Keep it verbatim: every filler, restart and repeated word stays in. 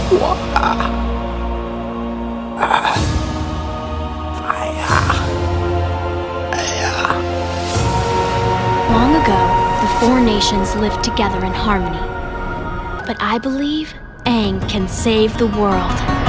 Long ago, the four nations lived together in harmony. But I believe Aang can save the world.